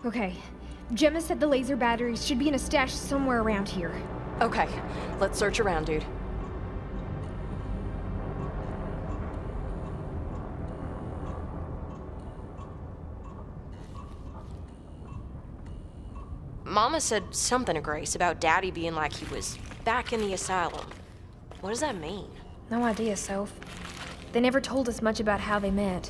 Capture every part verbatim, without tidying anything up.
Okay. Gemma said the laser batteries should be in a stash somewhere around here. Okay, let's search around, dude. Mama said something to Grace about Daddy being like he was back in the asylum. What does that mean? No idea, Soph. They never told us much about how they met.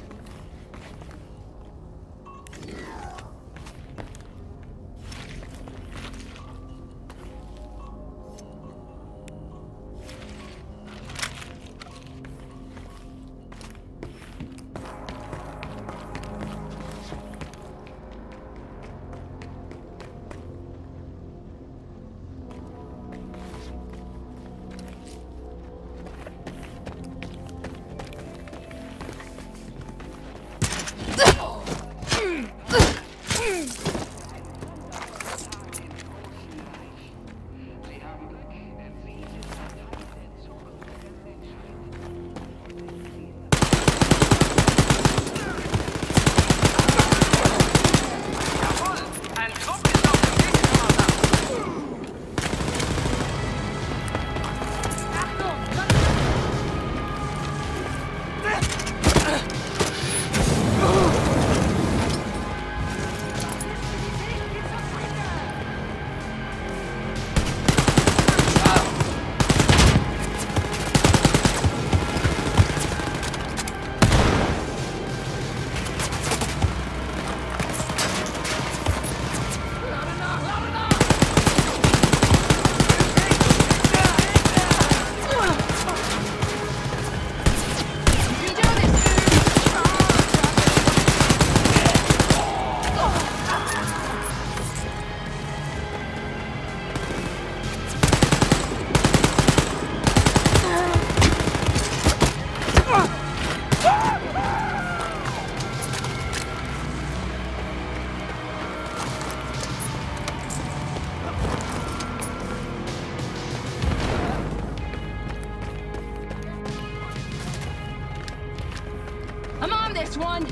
One.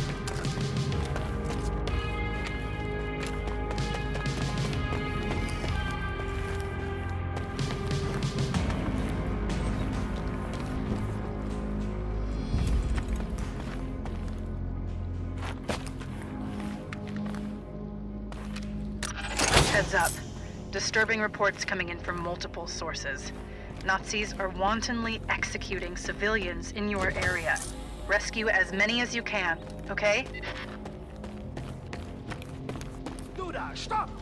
Heads up. Disturbing reports coming in from multiple sources. Nazis are wantonly executing civilians in your area. Rescue as many as you can, okay? Duda, stop!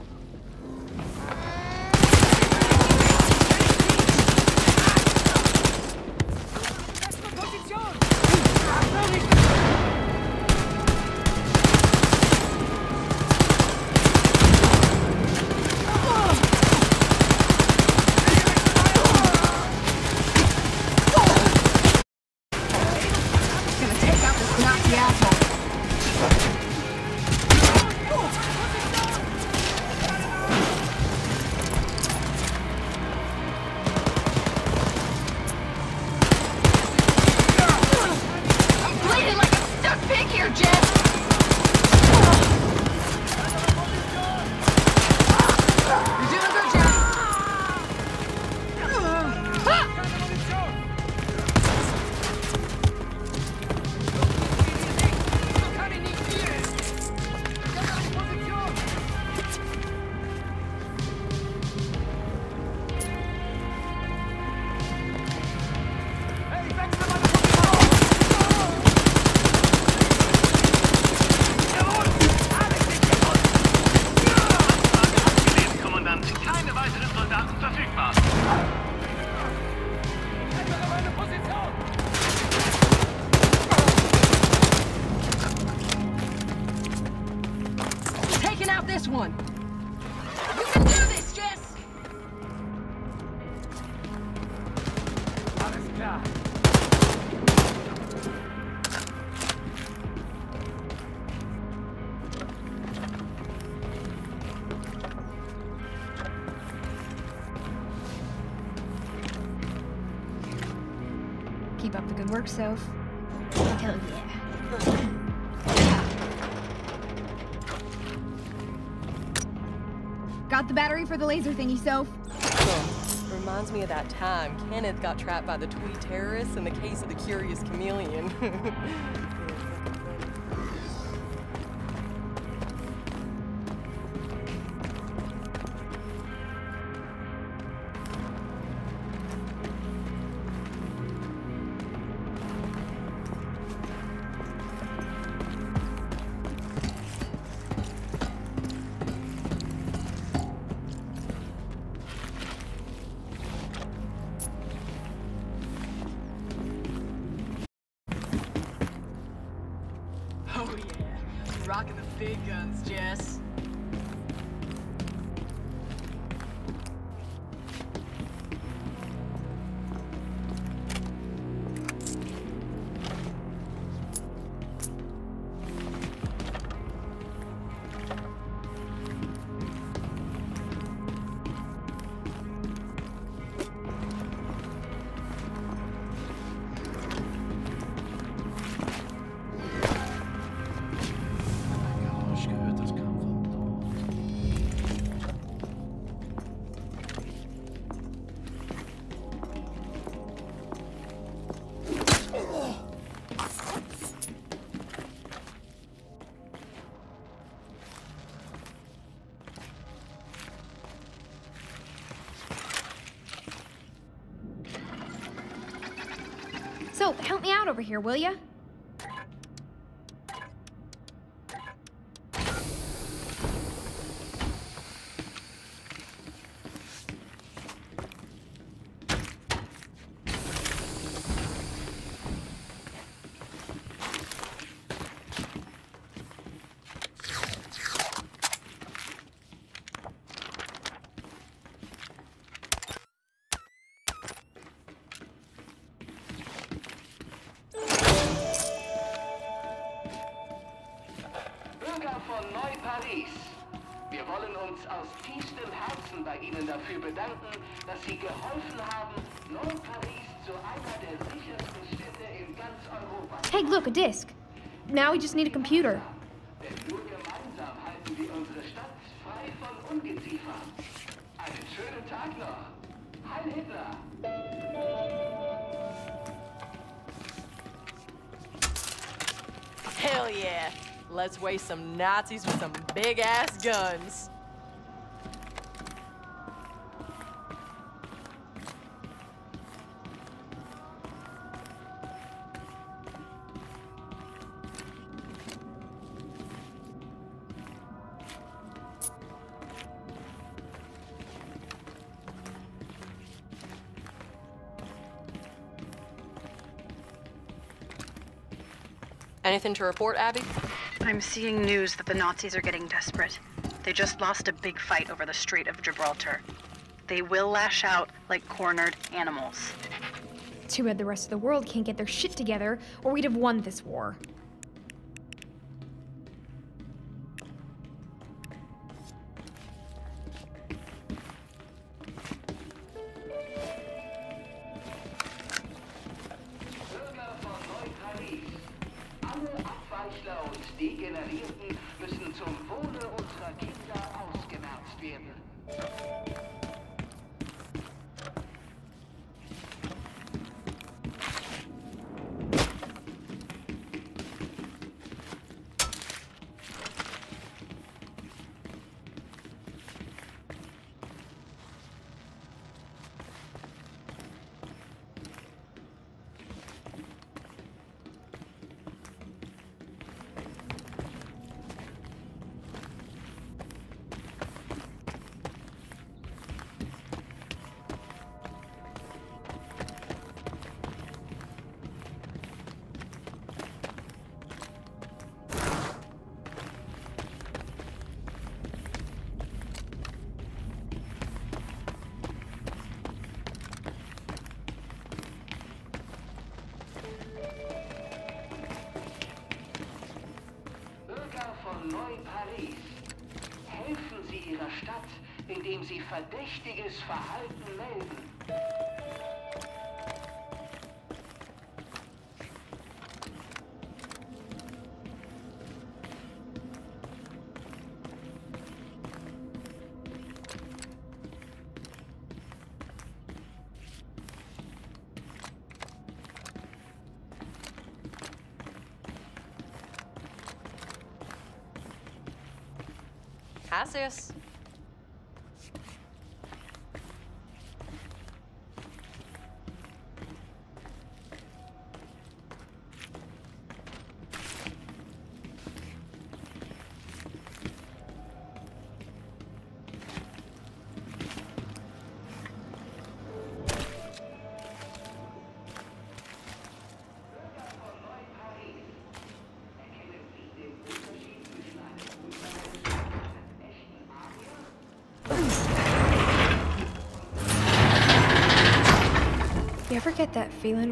One. You can do this, Jess! Alles klar. Keep up the good work, Soph. Hell yeah. Got the battery for the laser thingy, Soph? Huh. Reminds me of that time Kenneth got trapped by the Twee terrorists in the case of the Curious Chameleon. Oh yeah, rocking the big guns, Jess. Ich gehört, das kam von dort. So, help me out over here, will ya? Bürger von Neu-Paris, wir wollen uns aus tiefstem Herzen bei Ihnen dafür bedanken, dass Sie geholfen haben, Neu-Paris zu einer der sichersten Städte in ganz Europa. Hey, look, a disc. Now we just need a computer. Denn nur gemeinsam halten wir unsere Stadt frei von Ungeziefer. Einen schönen Tag noch. Heil Hitler! Hell yeah! Let's waste some Nazis with some big-ass guns. Anything to report, Abby? I'm seeing news that the Nazis are getting desperate. They just lost a big fight over the Strait of Gibraltar. They will lash out like cornered animals. Too bad the rest of the world can't get their shit together, or we'd have won this war. Bürger von Neu-Paris, alle Abweichler und Degenerierten müssen zum Wohle unserer Kinder ausgemerzt werden. Bürger von Neu-Paris, helfen Sie Ihrer Stadt, indem Sie verdächtiges Verhalten melden. Hi, sis. You ever get that feeling?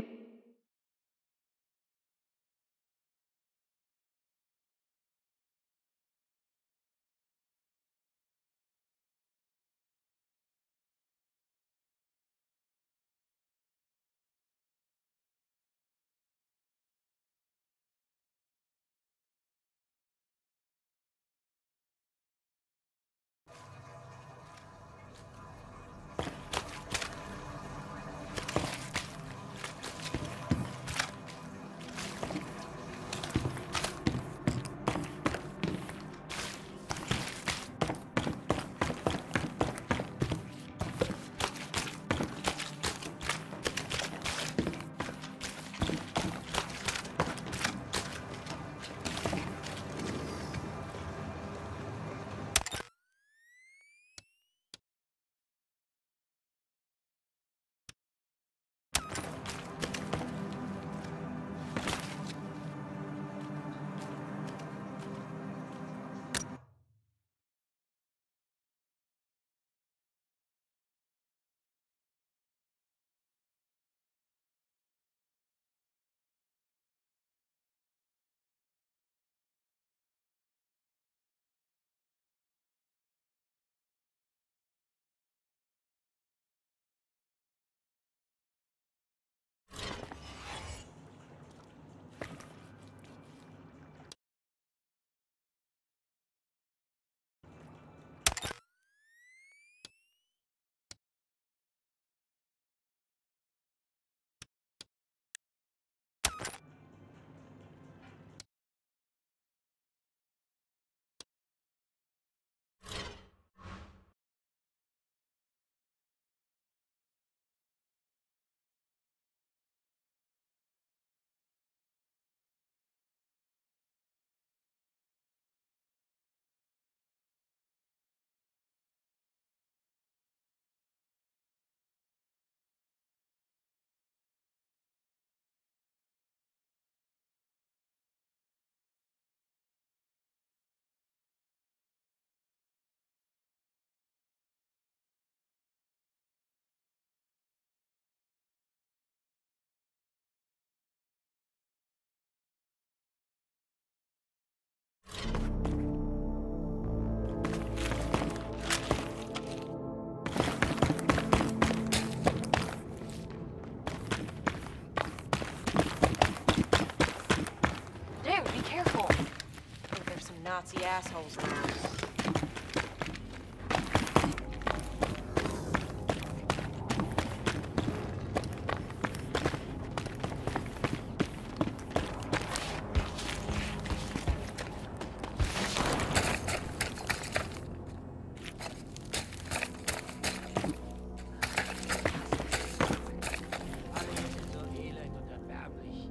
Nazi assholes around.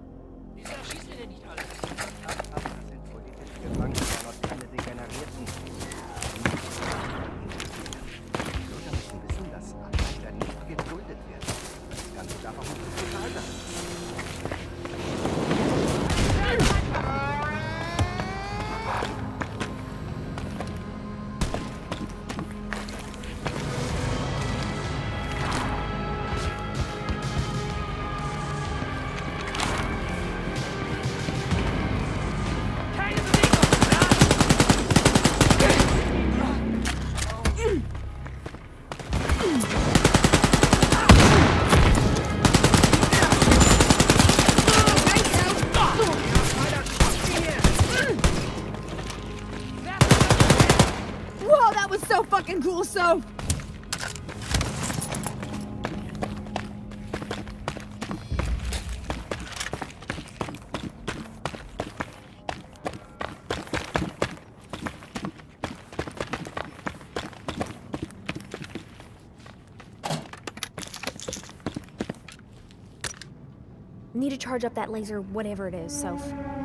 Das sind politische Gefangene und keine Degenerierten. Need to charge up that laser, whatever it is, Soph.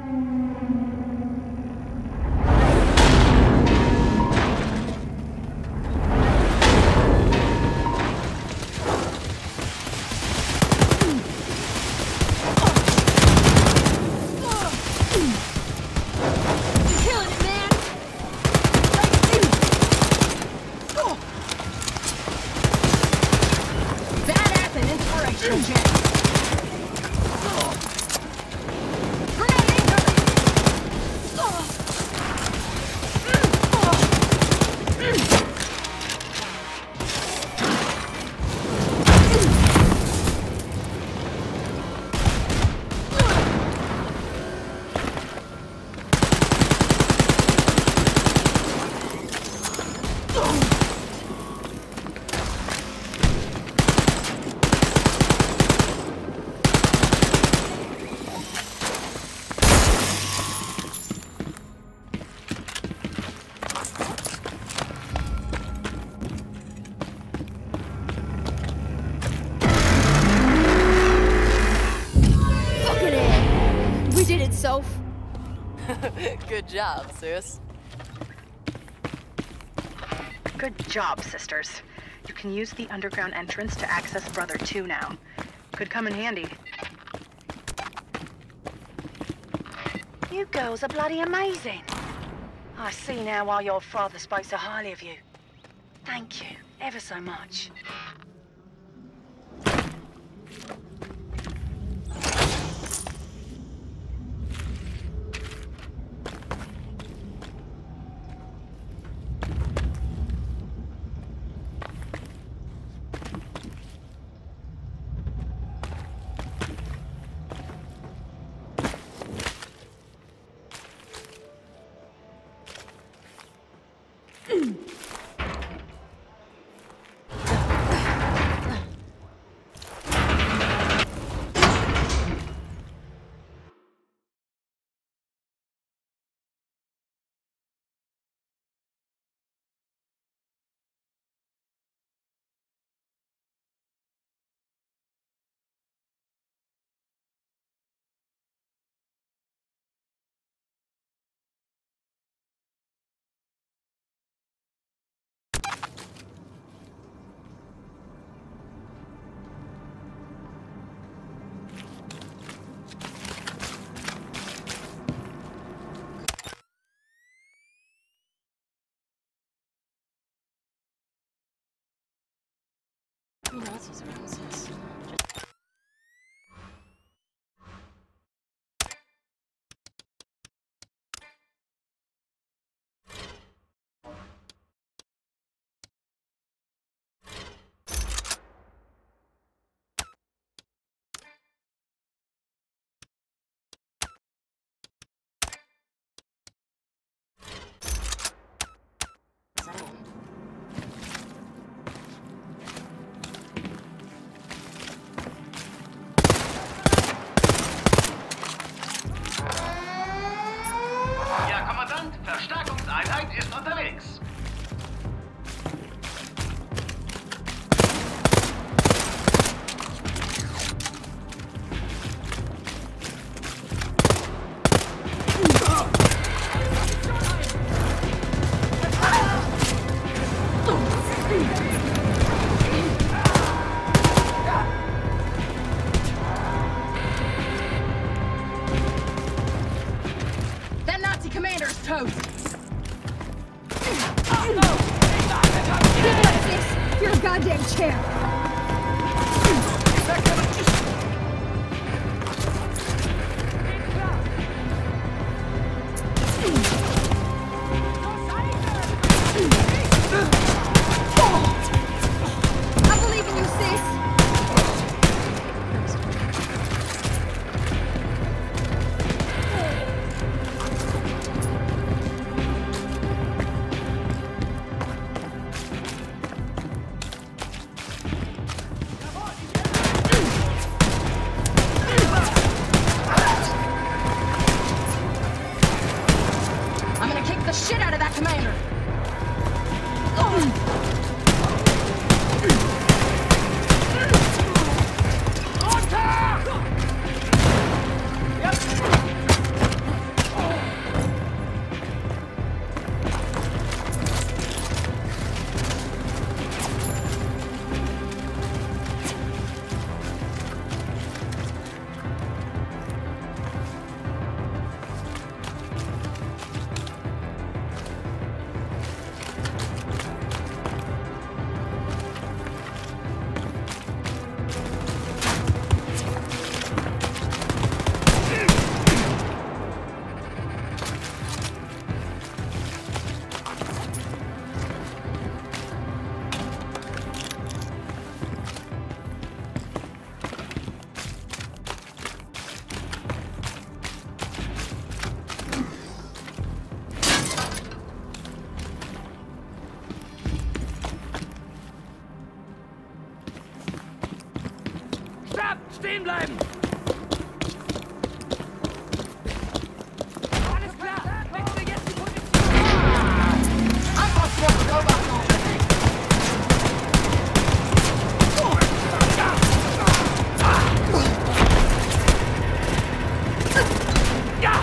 Soph. Good job, sis. Good job, sisters. You can use the underground entrance to access Brother two now. Could come in handy. You girls are bloody amazing. I see now why your father spoke so highly of you. Thank you, ever so much. Nazis around sis. Just Stehen bleiben! Alles klar! Wechsel jetzt die Position! Antwortschwung, Beobachtung! Ja!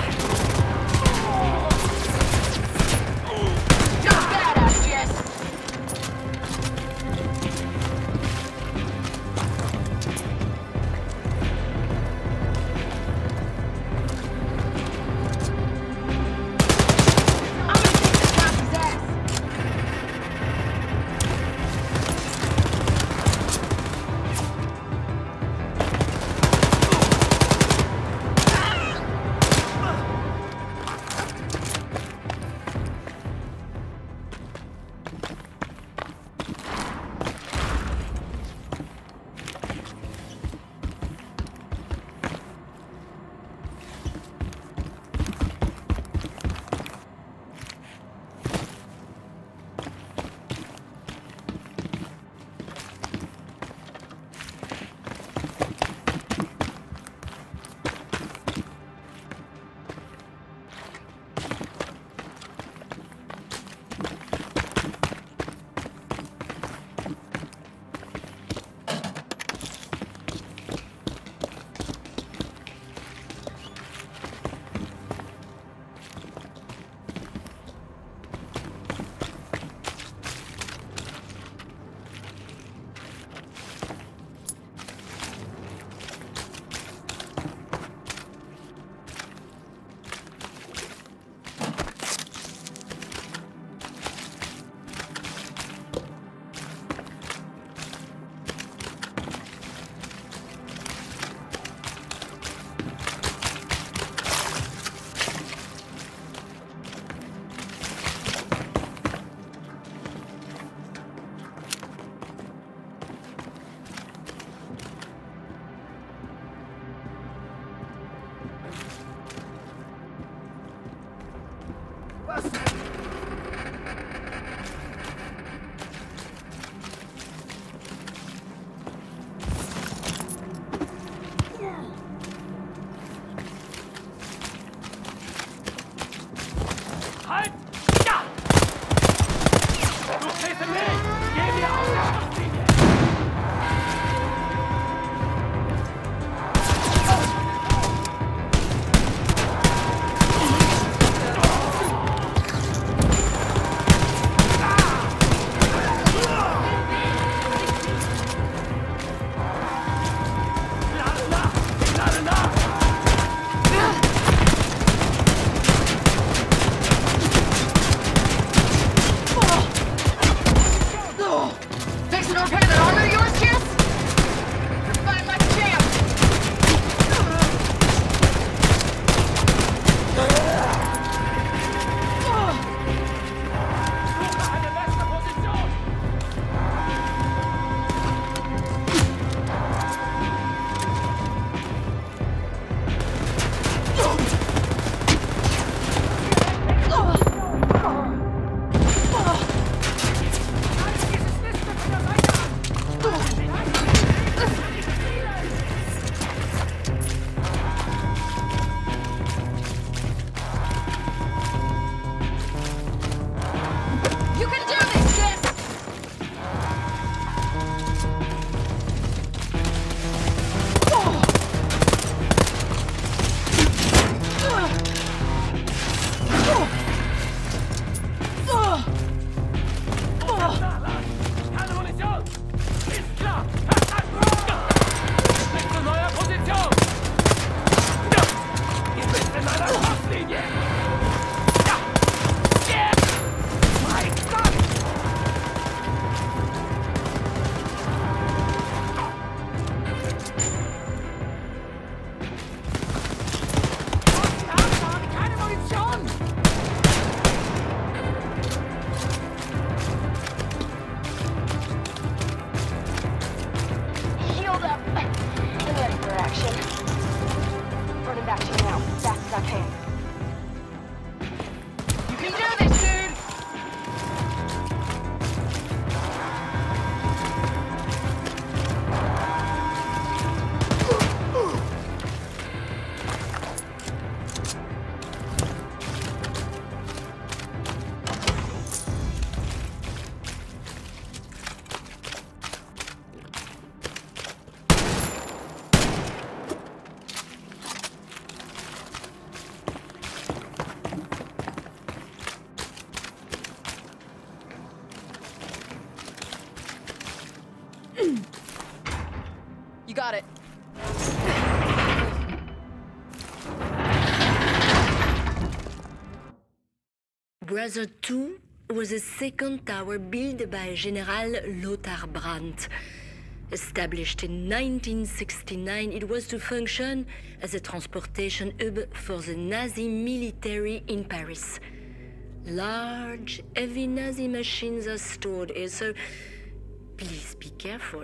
Just badass, Jess! Halt! Ja! Du stehst im Weg! Geh mir aus der Schusslinie! Lade nach! Lade nach! Fixing to repair that armor of yours, Jess? You're fighting like a champ! Suche eine bessere Position! You can do this, Jess! Keine Munition! Ist klar! Wechsel neuer Position! Ihr bist in meiner Schusslinie! Ja! Jetzt! Mein Gott! Keine Munition! Healed up. I'm ready for action. Running back to you now, fast as I can. You can do this, dude! got it. Brother two was a second tower built by General Lothar Brandt. Established in nineteen sixty-nine, it was to function as a transportation hub for the Nazi military in Paris. Large, heavy Nazi machines are stored here, so please be careful.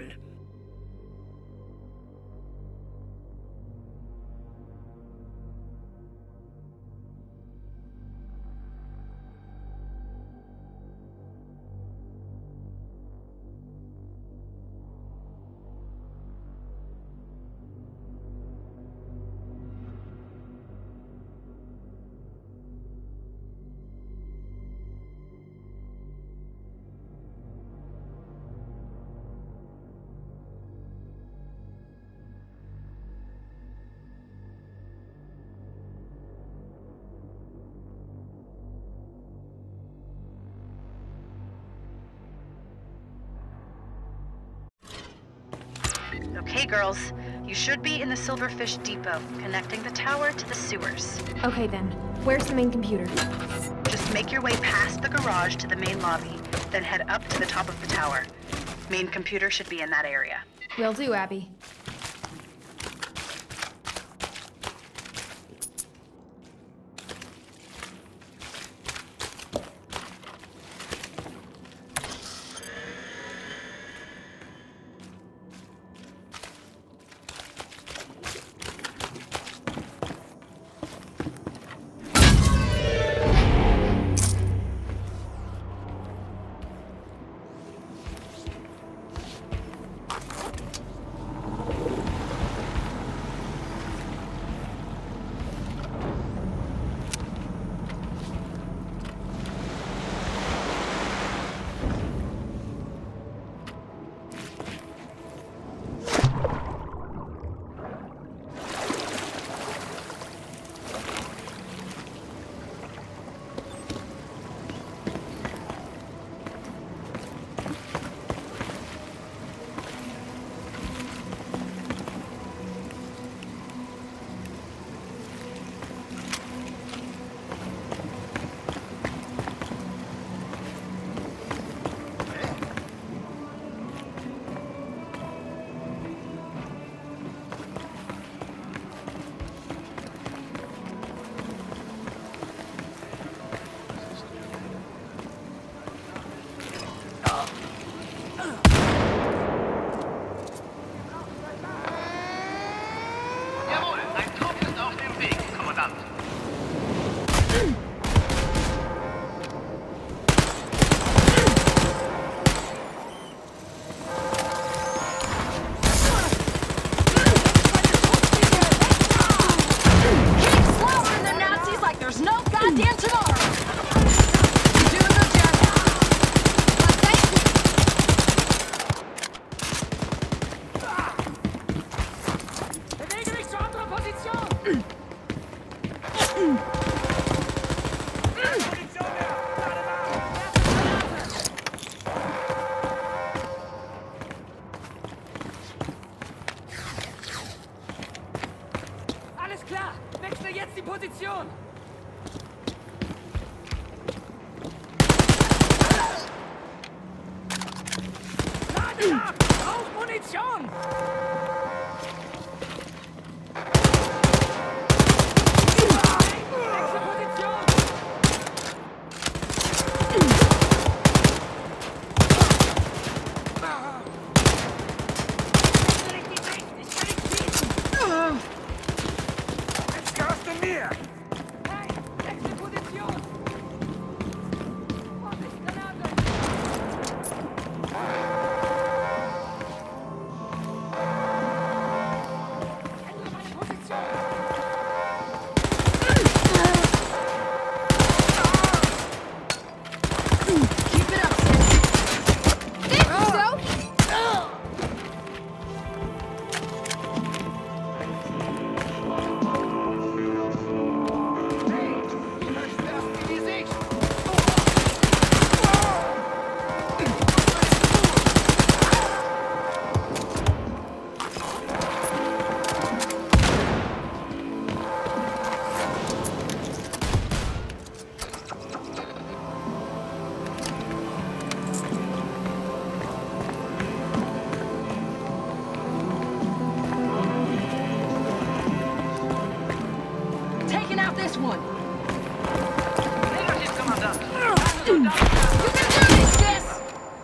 Okay, girls. You should be in the Silverfish Depot, connecting the tower to the sewers. Okay then. Where's the main computer? Just make your way past the garage to the main lobby, then head up to the top of the tower. Main computer should be in that area. Will do, Abby. one. Negativ, Kommandant. You can do this, Jess!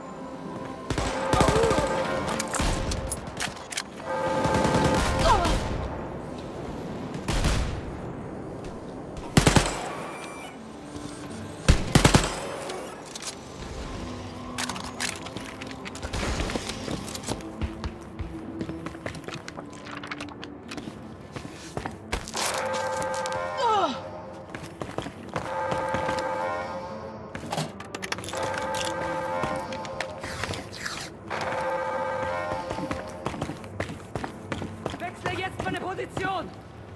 Wechsle jetzt meine Position!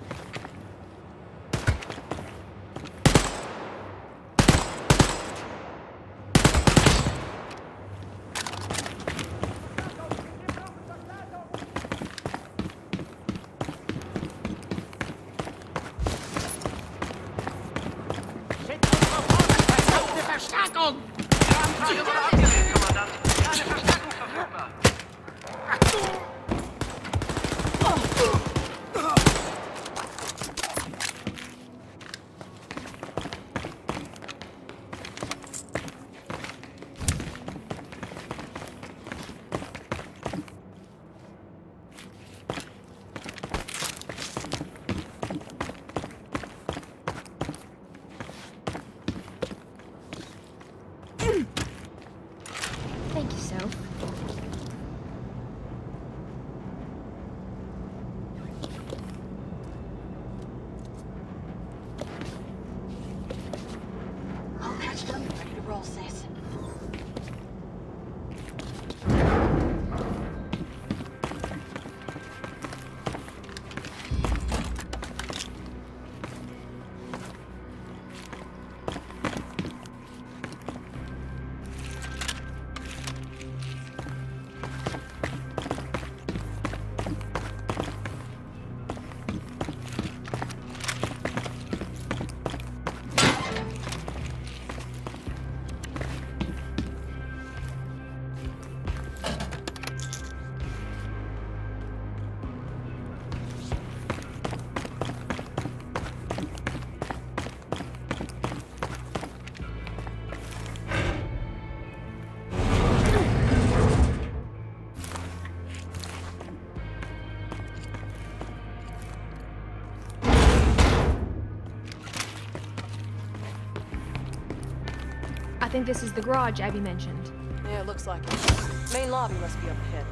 Verstärkung! Anfrage wurde abgelehnt, Kommandant. Keine Verstärkung verfügbar. Thank you, Soph. I'll catch them. Ready to roll, sis. I think this is the garage Abby mentioned. Yeah, it looks like it. Main lobby must be up ahead.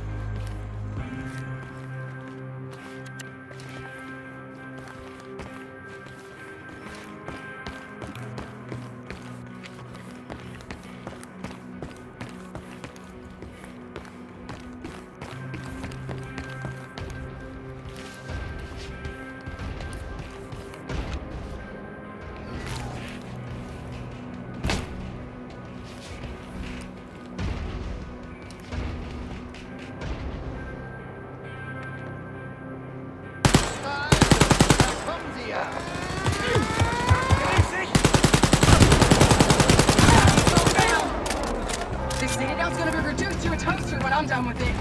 This standout's gonna be reduced to a toaster when I'm done with it.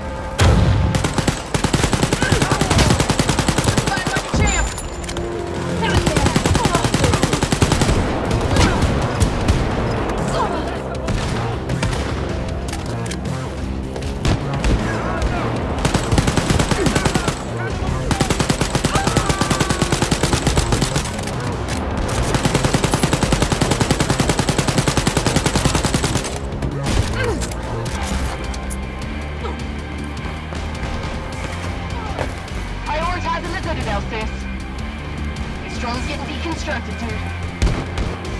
Fight like a champ! Hell Prioritizing the Citadel, sis. This drone's getting deconstructed, dude.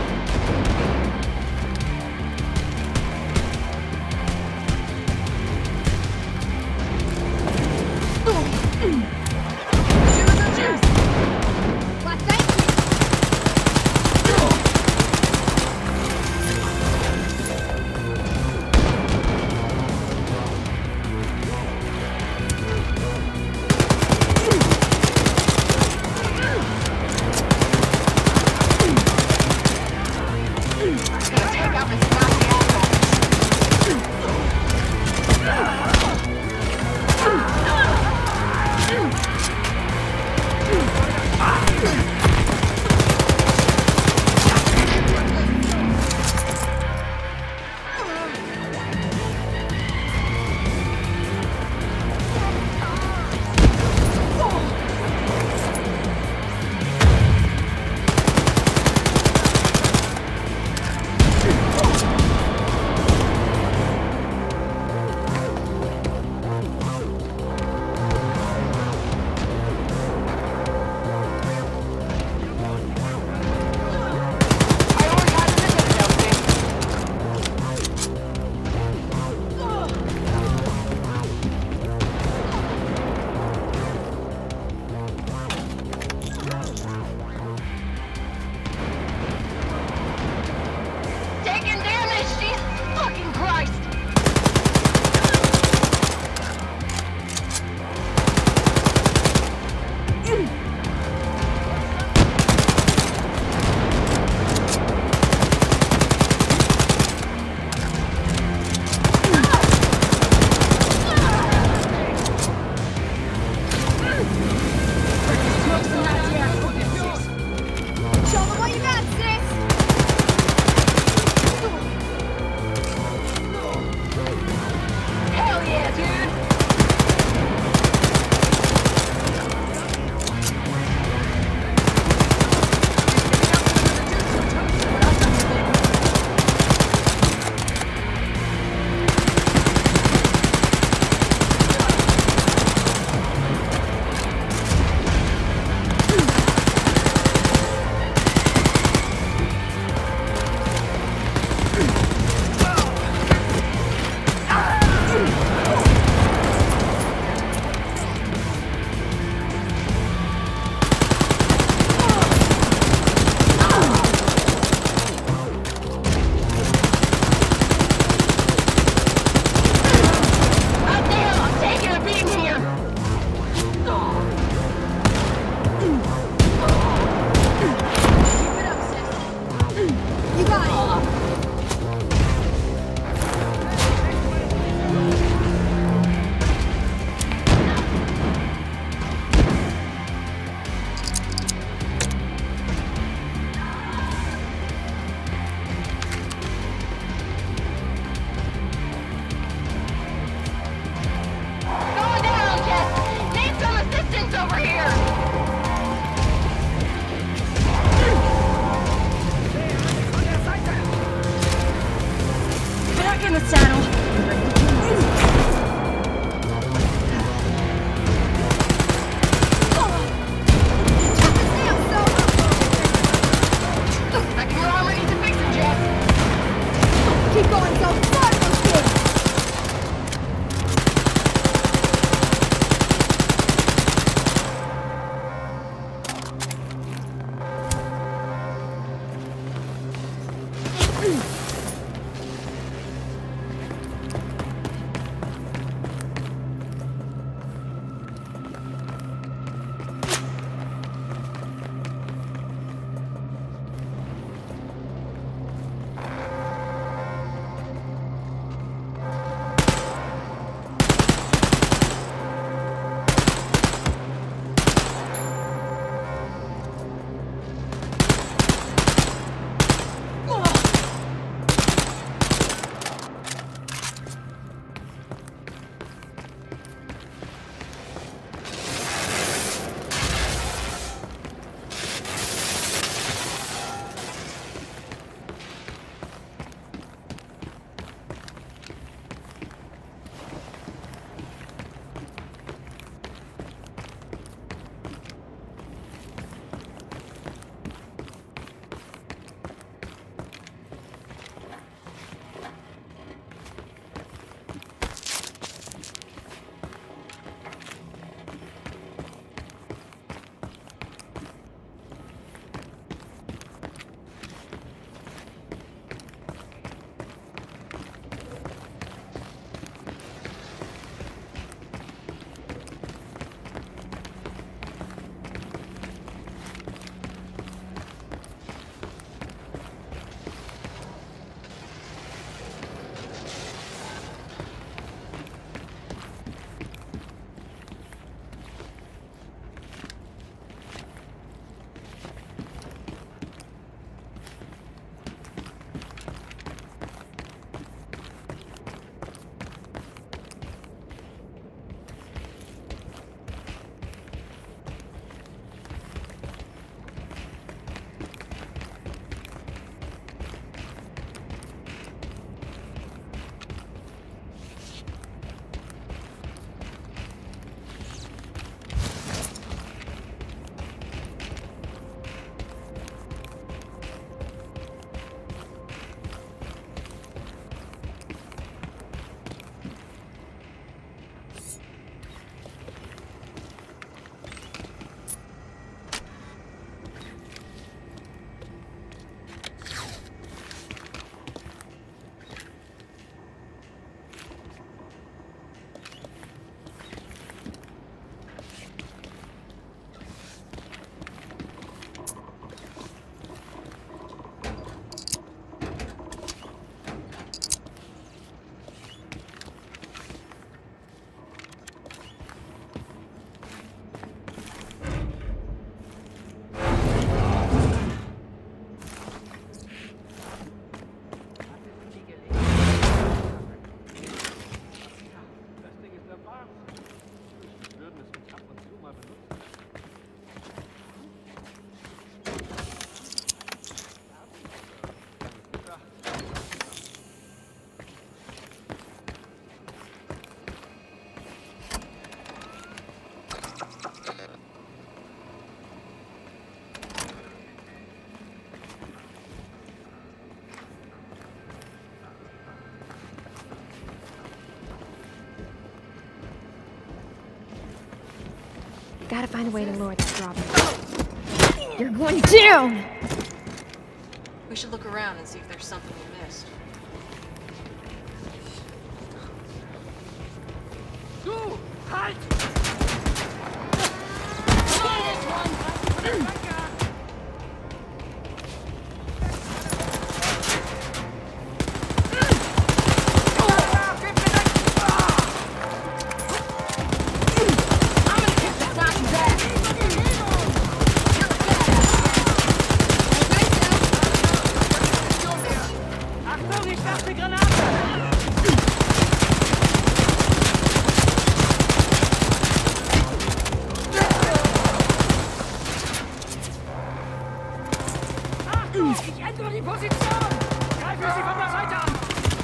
Why, thank you. Gotta find a way to lower that drop. You're going down! We should look around and see if there's something we missed. Du! Halt! Achtung, ich werfe Granate! Ich ändere die Position! Greifen Sie von der Seite an!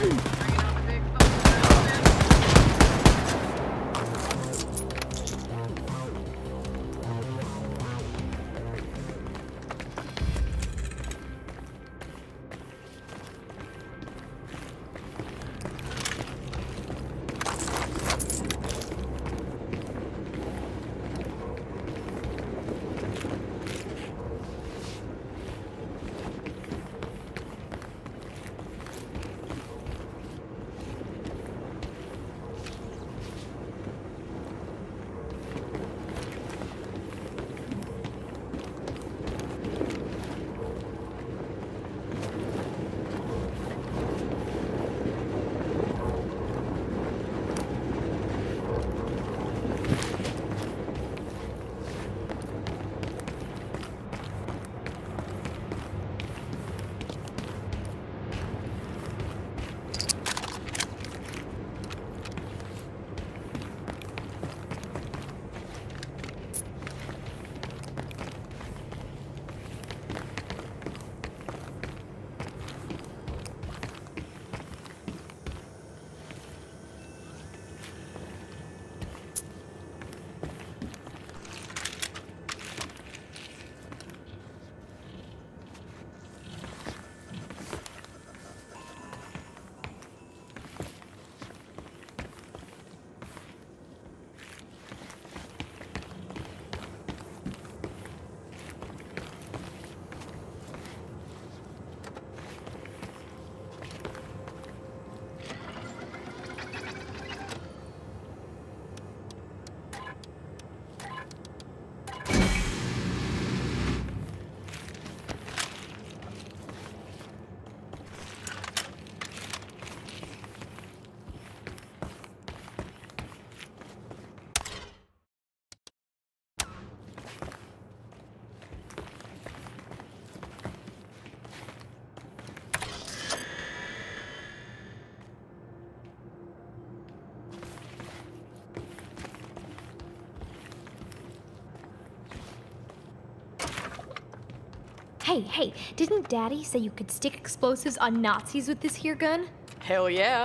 Hey, hey, didn't Daddy say you could stick explosives on Nazis with this here gun? Hell yeah.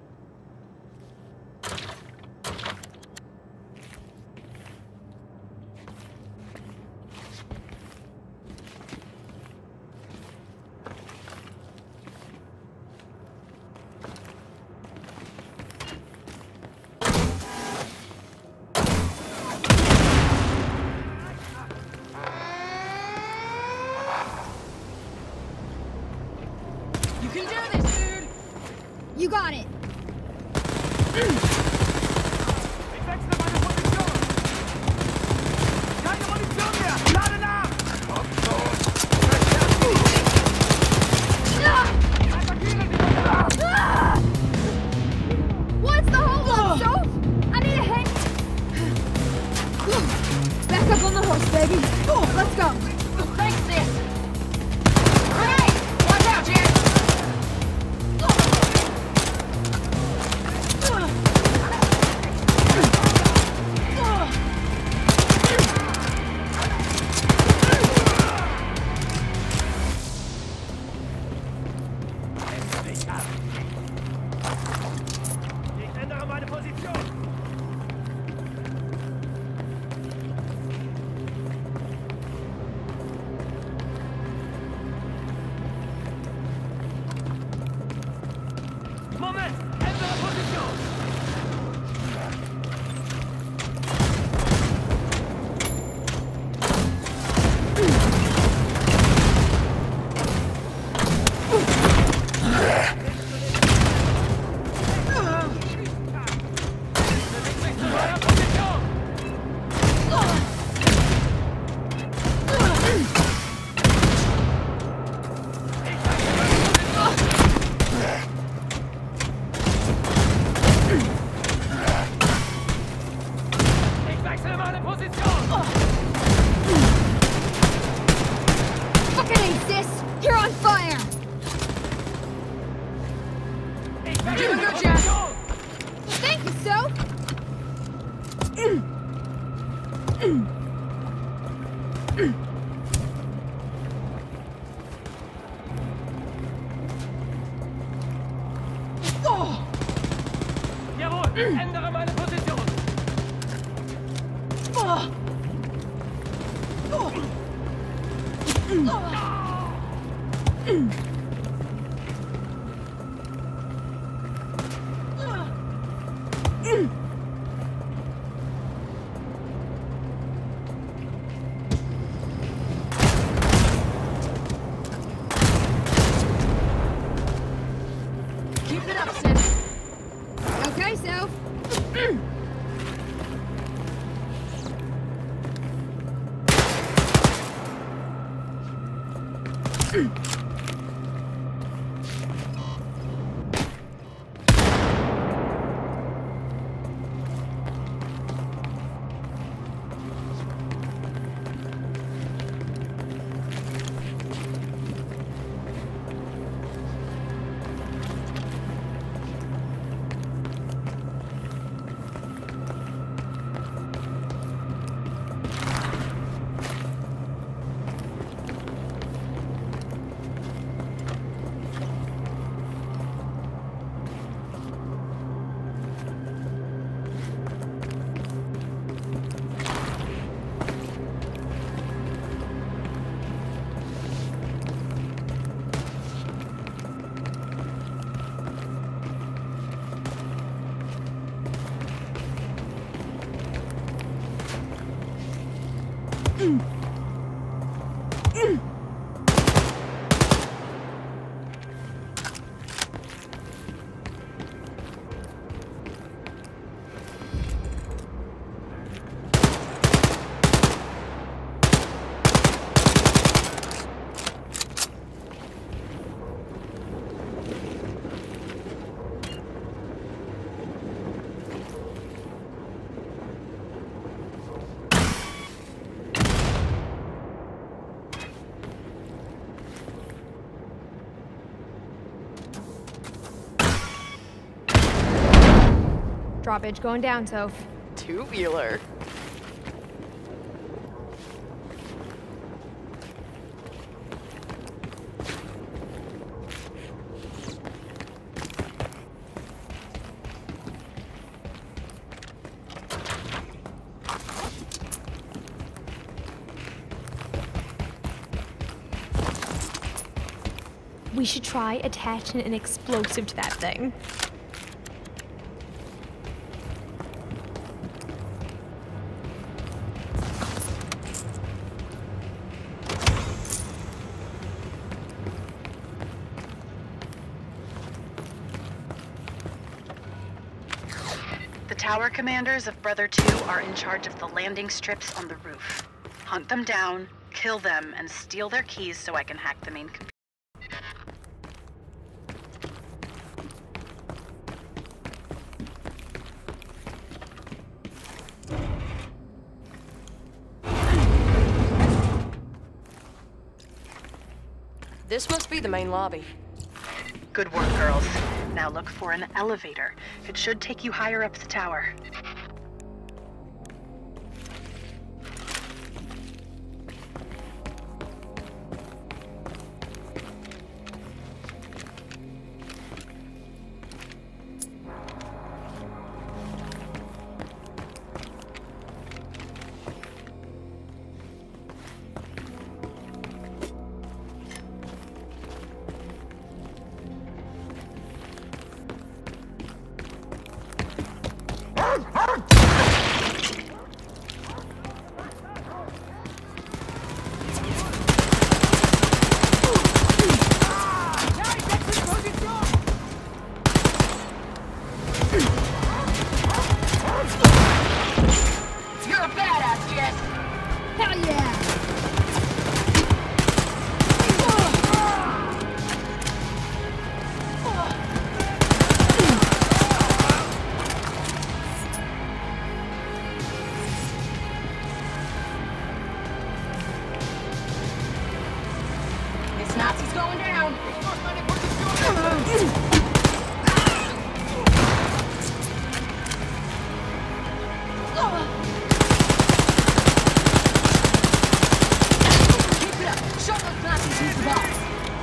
You can do this, dude! You got it! Ich wechsle meine Position! Keine Munition mehr! Lade nach! What's the hold-up, Soph? I need a hand. Back up on the horse, baby. Let's go. Thanks, sis! Hey! Watch out, Jen! Ich ändere meine Position! Position! Fucking ace, sis! You're on fire! You're doing good, Jack! Thank you, Soph! Jawohl, ändere meine Position! Keep it up, sis. Okay, Soph. Drawbridge going down, Soph. Tubular. We should try attaching an explosive to that thing. The tower commanders of Brother two are in charge of the landing strips on the roof. Hunt them down, kill them, and steal their keys so I can hack the main computer. This must be the main lobby. Good work, girls. Now look for an elevator. It should take you higher up the tower. going down. Keep it up. Show those Nazis who's the boss.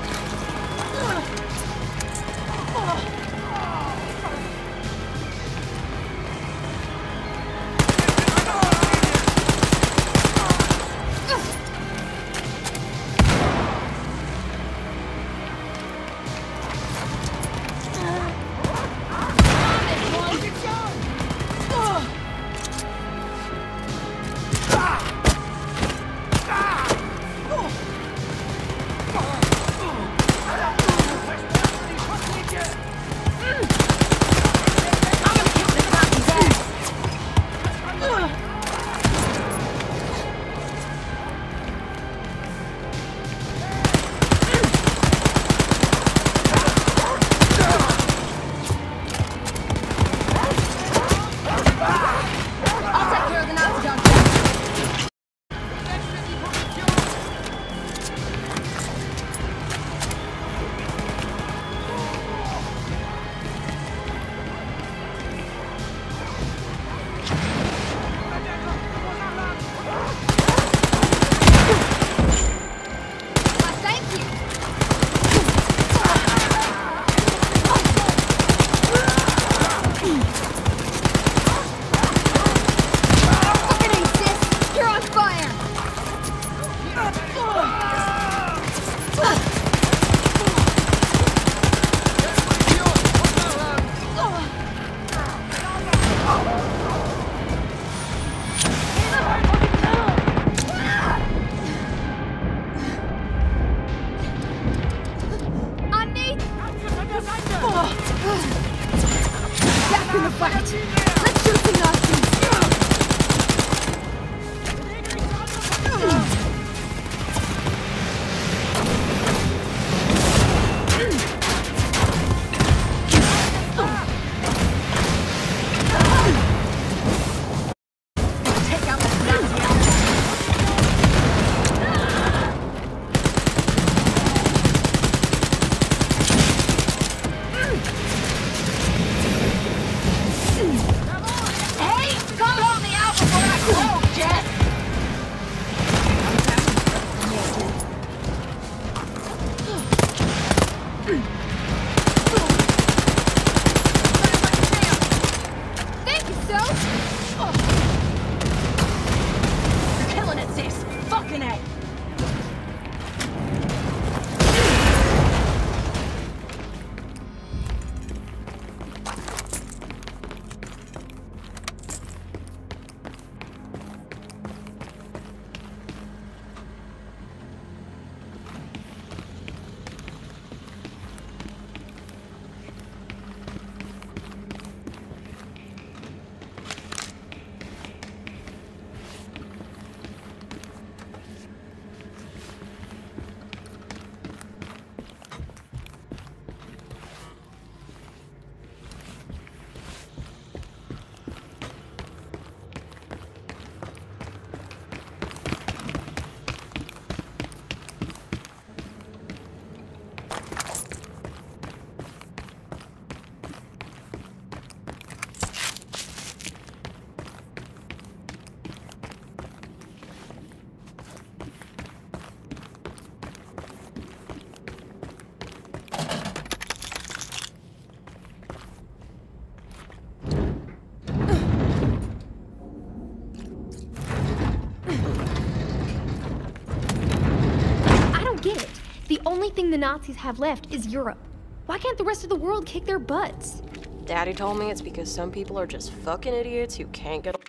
only thing the Nazis have left is Europe. Why can't the rest of the world kick their butts? Daddy told me it's because some people are just fucking idiots who can't get...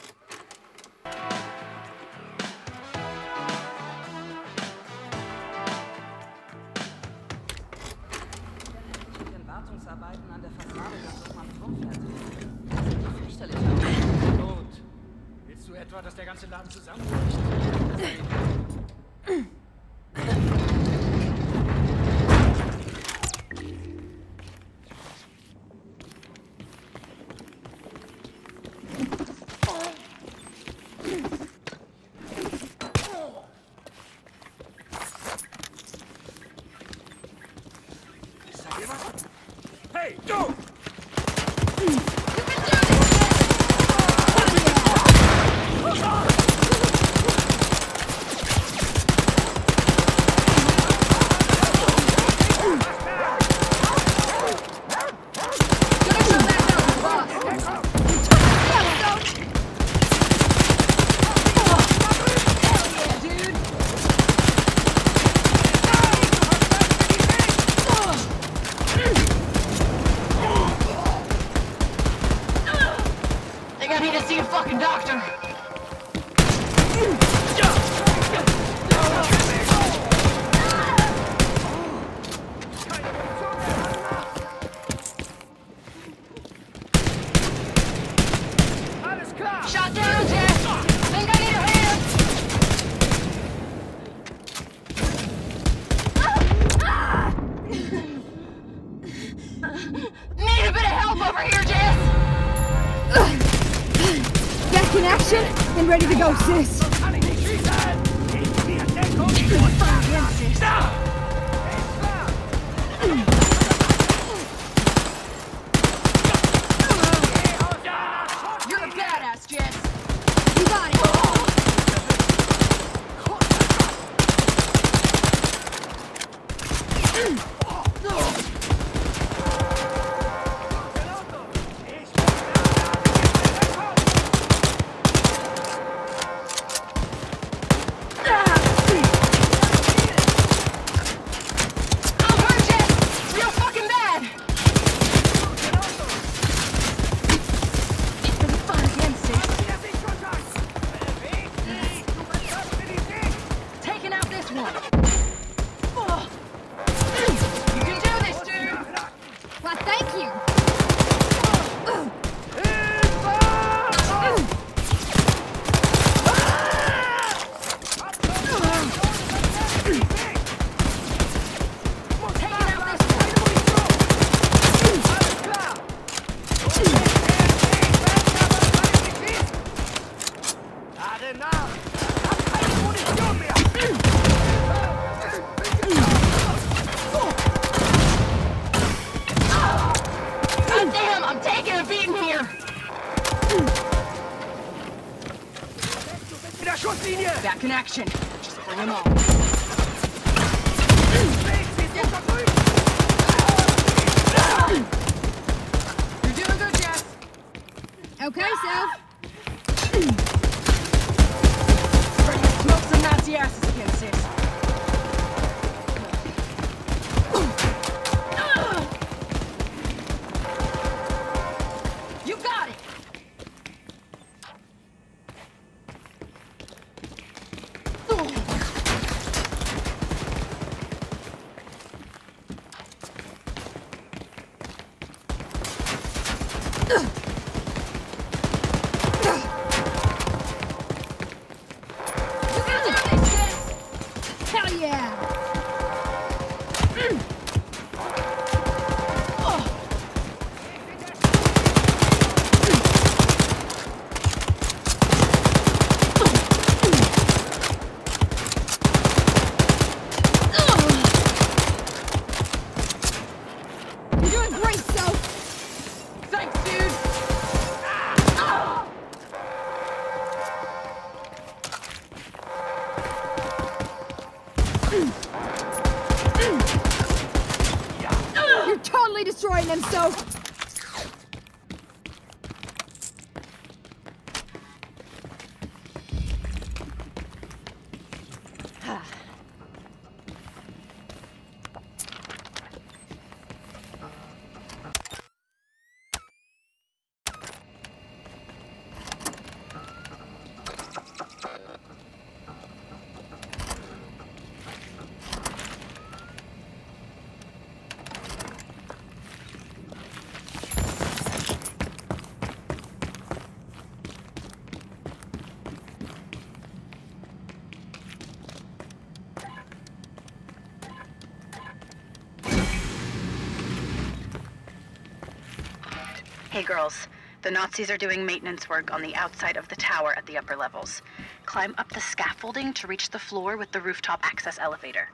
Willst du etwa, dass der ganze Laden zusammenbricht? go, sis! You're a badass, Jess. You got it! Back in action. Just bring them all. You're doing good, Jess. Okay, Self. Ready to smoke some Nazi asses again, sis. You got it. Hell yeah! You're doing great, Self! Thanks, dude. You're totally destroying them, Self! Hey girls, the Nazis are doing maintenance work on the outside of the tower at the upper levels. Climb up the scaffolding to reach the floor with the rooftop access elevator.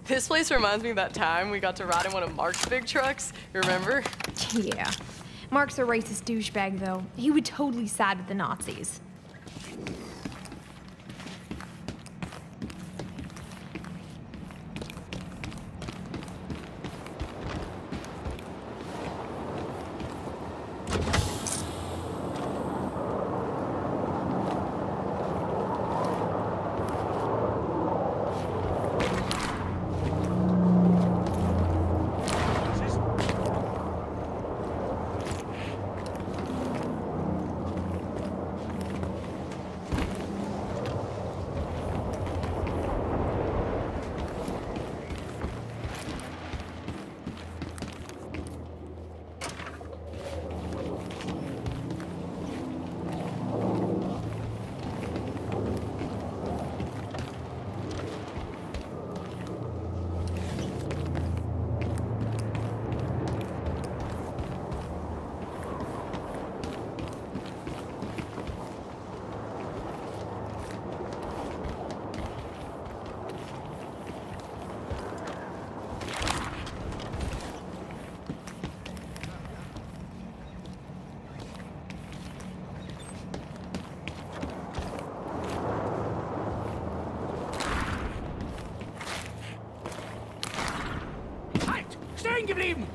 This place reminds me of that time we got to ride in one of Mark's big trucks. Remember? Yeah. Mark's a racist douchebag, though. He would totally side with the Nazis. Stehen geblieben!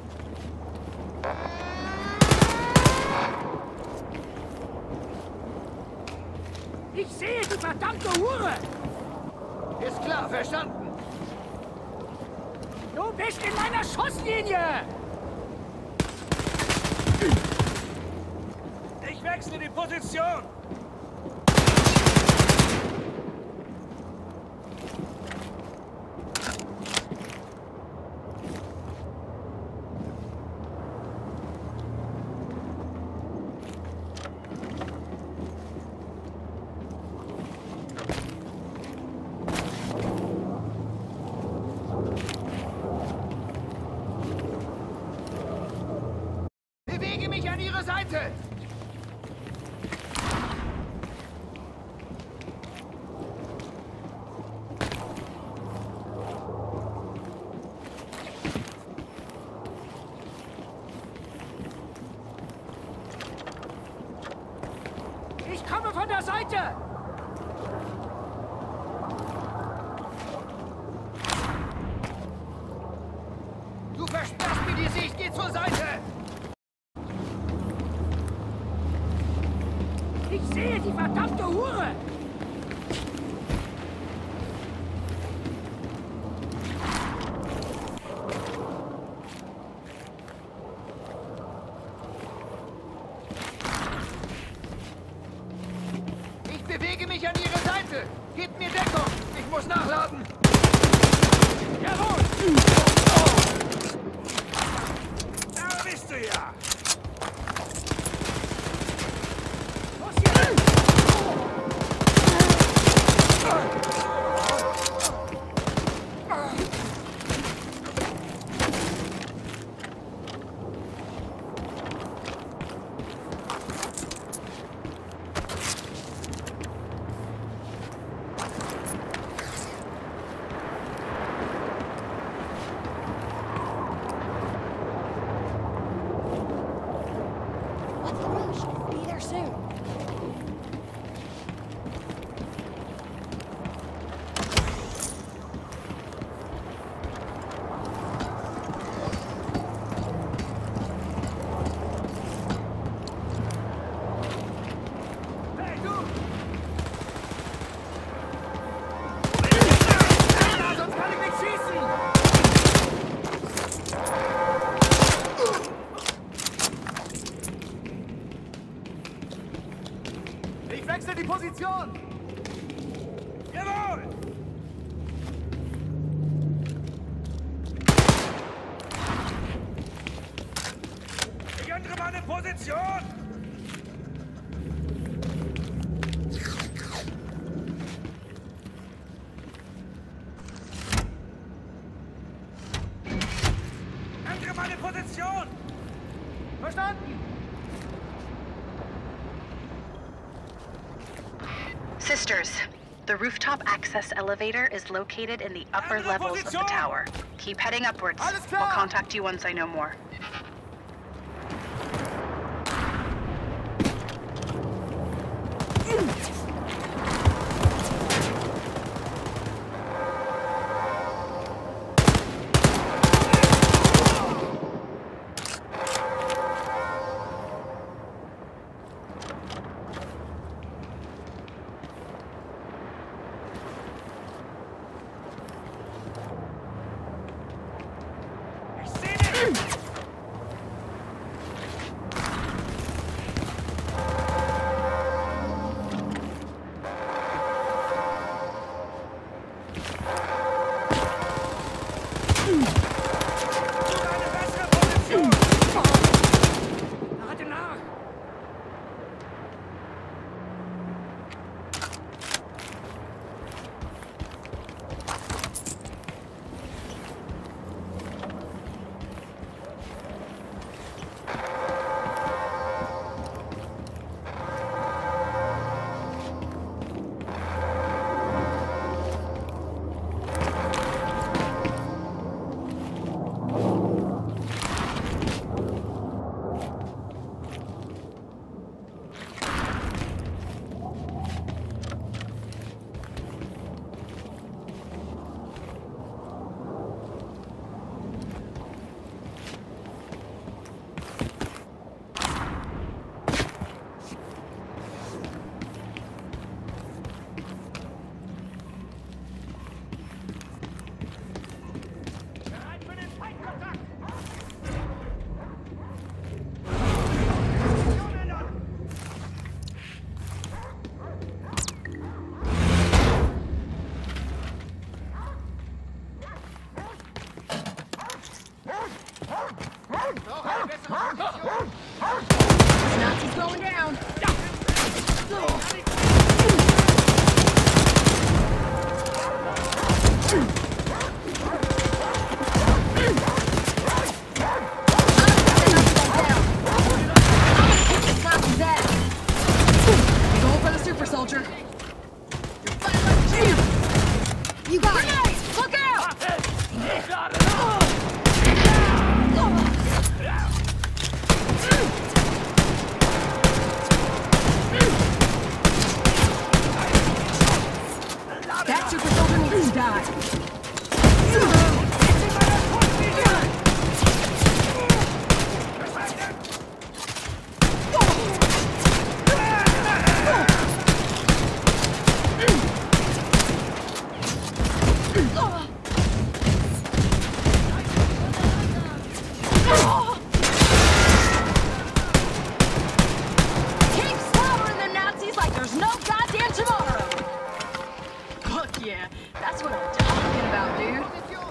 Ich sehe die verdammte Hure! Ist klar, verstanden. Du bist in meiner Schusslinie! Ich wechsle die Position! Bewege mich an Ihre Seite! Ich komme von der Seite! Du versperrst mir die Sicht! Geh zur Seite! Ich sehe die verdammte Hure! Ich bewege mich an Ihre Seite! Gebt mir Deckung! Ich muss nachladen! Jawohl! Da bist du ja! Ich wechsle die Position! Jawohl! Ich ändere meine Position! Ändere meine Position! Verstanden? Sisters, The rooftop access elevator is located in the upper levels of the tower. Keep heading upwards. I'll contact you once I know more. Nazis going down. Going for the super soldier. You got it. Look out! That super soldier needs to die. Keep slaughtering the Nazis like there's no goddamn tomorrow. Fuck yeah, that's what I'm talking about, dude.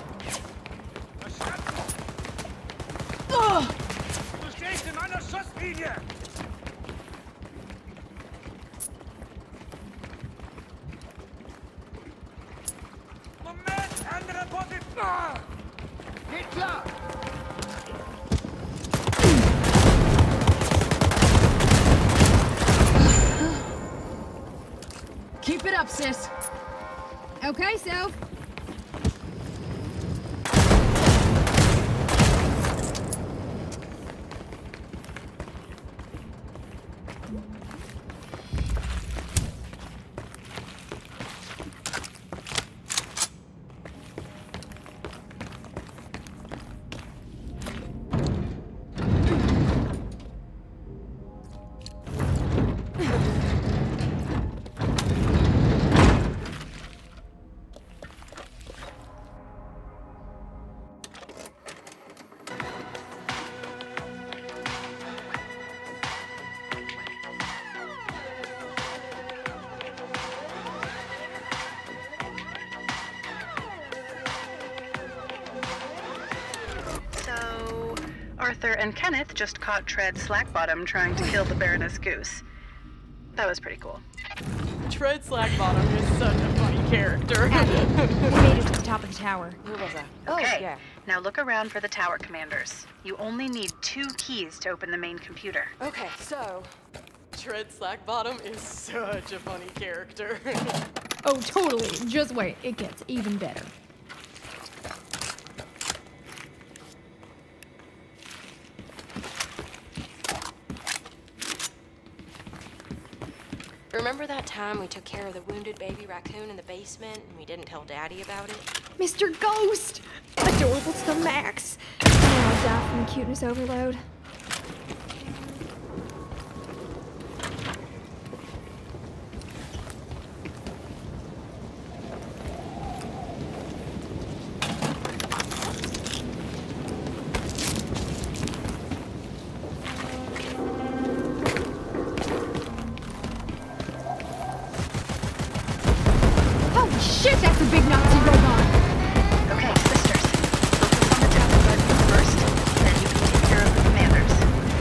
Ugh. Du stehst in meiner Schusslinie! Moment, andere Position! Geht klar! Keep it up, sis. Okay, so. Arthur and Kenneth just caught Tread Slackbottom trying to kill the Baroness Goose. That was pretty cool. Tread Slackbottom is such a funny character. We made it to the top of the tower. Who was that? Okay, Oh, yeah. now look around for the tower commanders. You only need two keys to open the main computer. Okay, so Tread Slackbottom is such a funny character. Oh, totally. Just wait. It gets even better. Remember that time we took care of the wounded baby raccoon in the basement and we didn't tell Daddy about it? Mister Ghost! Adorable to the max. Oh, I die from the cuteness overload. Shit, that's a big Nazi robot! Okay, sisters. Focus on the Temple Guardian first, then you can take care of the commanders.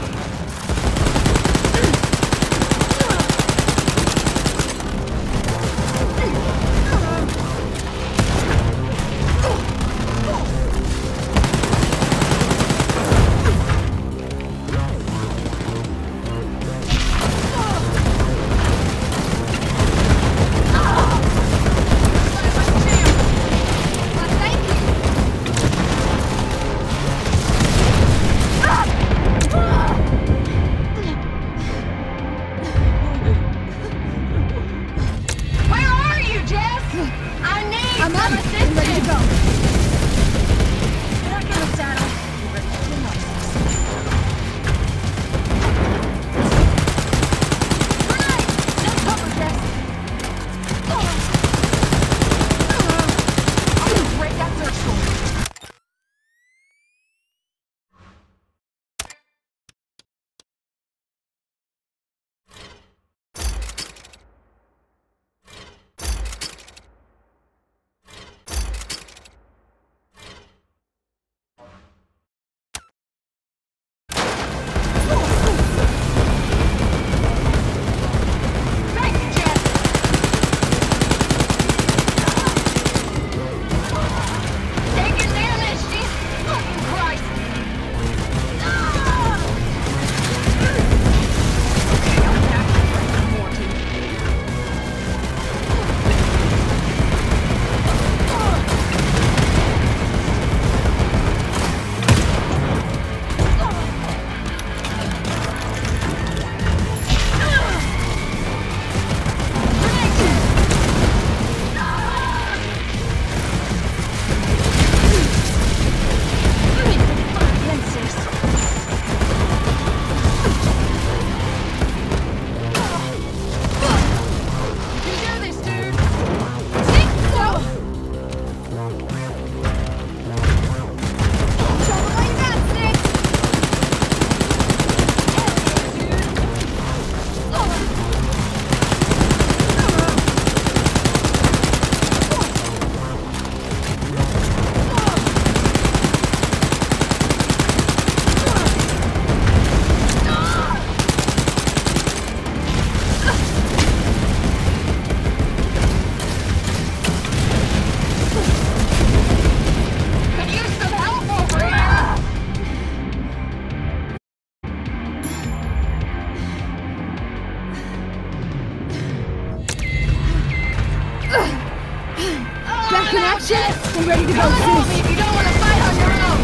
Back in action! I'm ready to go, sis! If you don't want to fight on your own!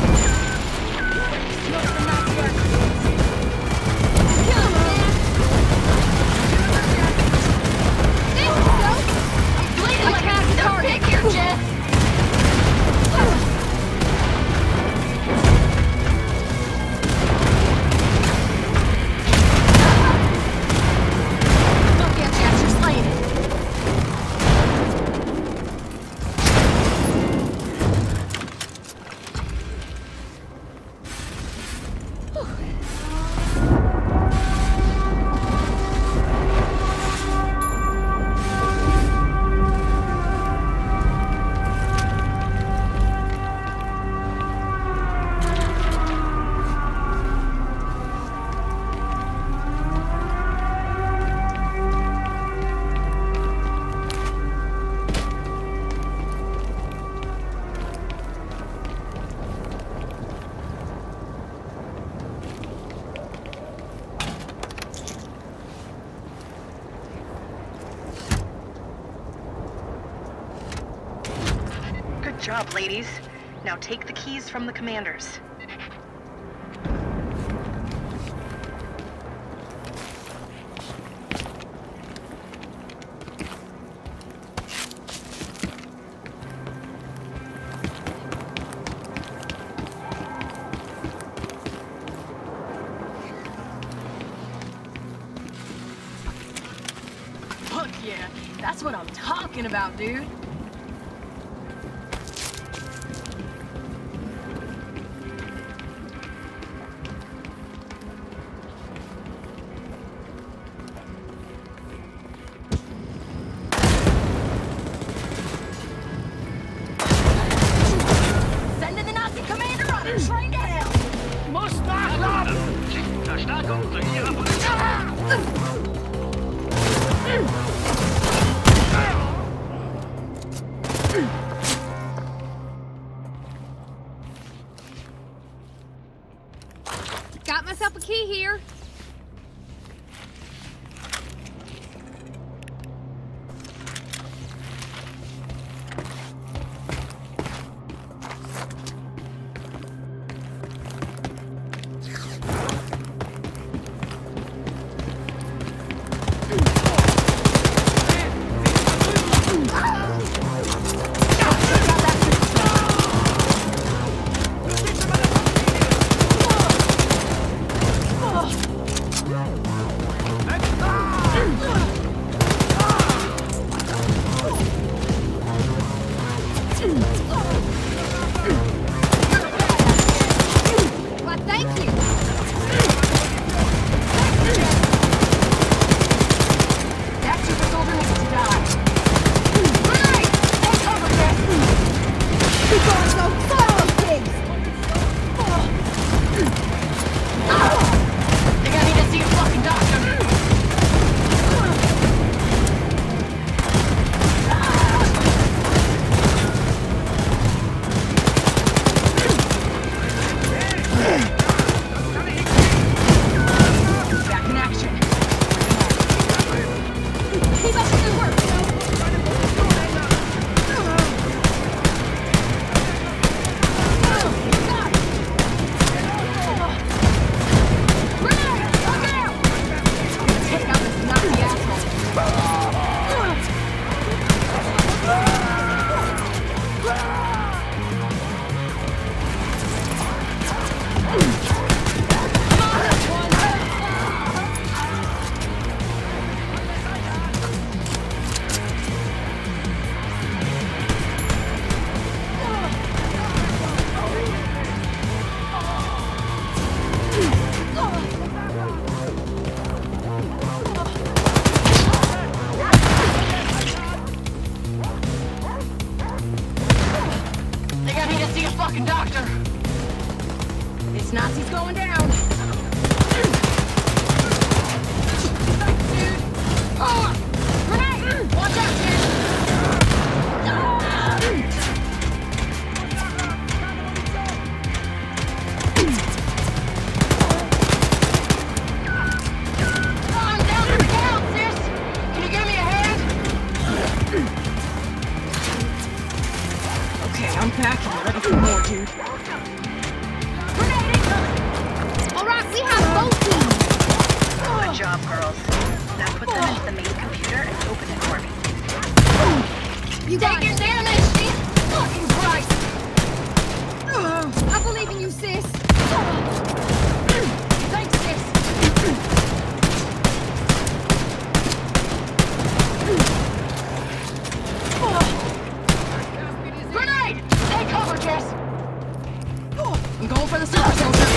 Bleeding like a duck pig here, Jess! Look at Jess, you're slaying it! job, ladies. Now take the keys from the commanders. Fuck yeah, that's what I'm talking about, dude. Sending the Nazi commander on a train to hell. Muss nachladen! Verstärkung zu Ihrer Position! Got myself a key here. Well, thank you. That super soldier needs to die. Right! Take cover, Jess! You guys don't follow things. Think I need to see a fucking doctor. Back in action. Keep up the good work, Take out this Nazi asshole. Think I need to see a fucking doctor. This Nazi's going down. Thanks, dude. Oh, grenade! Watch out, kid! I'm down to the count, sis! Can you give me a hand? Okay, I'm packing. Ready for more, dude. Grenade incoming! All right, we have both teams. Good job, girls. Now put them into the main computer and open it for me. You got Take it. your damage, Jesus fucking Christ! I believe in you, sis. Thanks, sis! Grenade! Take cover, Jess! I'm going for the super soldier.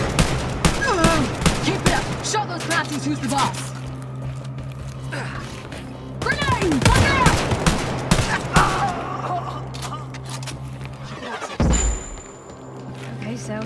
Keep it up! Show those Nazis who's the boss! Grenade! Look out! Okay, so.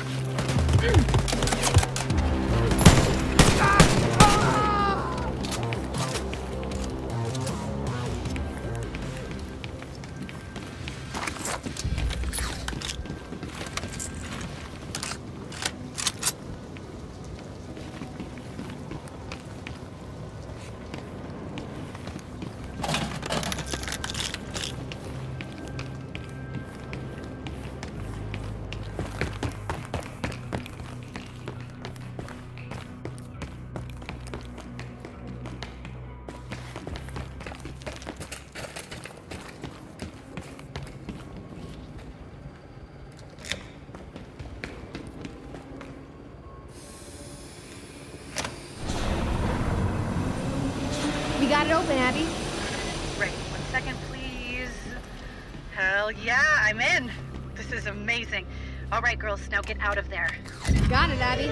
open, Abby. Right, one second, please. Hell yeah, I'm in. This is amazing. All right, girls, now get out of there. Got it, Abby.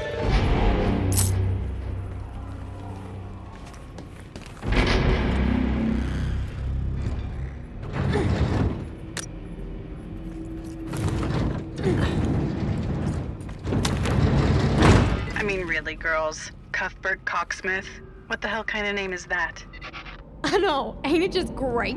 I mean, really, girls. Cuthbert Cocksmith? What the hell kind of name is that? I know, ain't it just great?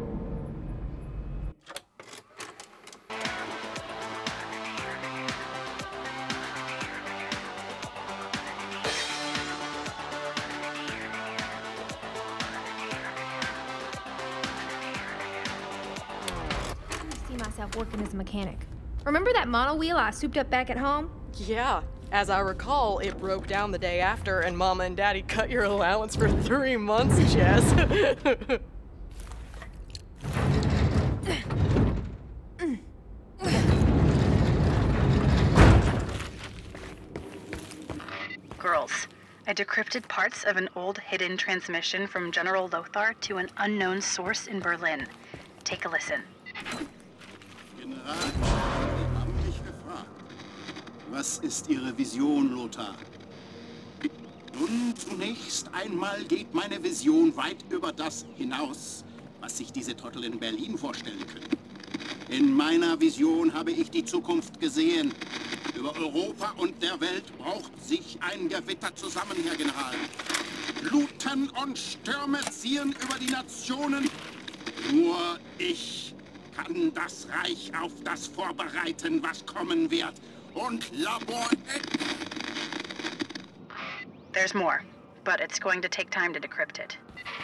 I see myself working as a mechanic. Remember that monowheel I souped up back at home? Yeah. As I recall, it broke down the day after, and Mama and Daddy cut your allowance for three months, Jess. Girls, I decrypted parts of an old hidden transmission from General Lothar to an unknown source in Berlin. Take a listen. General, Sie haben mich gefragt. Was ist Ihre Vision, Lothar? Nun, zunächst einmal geht meine Vision weit über das hinaus, was sich diese Trottel in Berlin vorstellen können. In meiner Vision habe ich die Zukunft gesehen. Über Europa und der Welt braucht sich ein Gewitter zusammen, Herr General. Fluten und Stürme ziehen über die Nationen. Nur ich kann das Reich auf das vorbereiten, was kommen wird. Und Labor... There's more, but it's going to take time to decrypt it.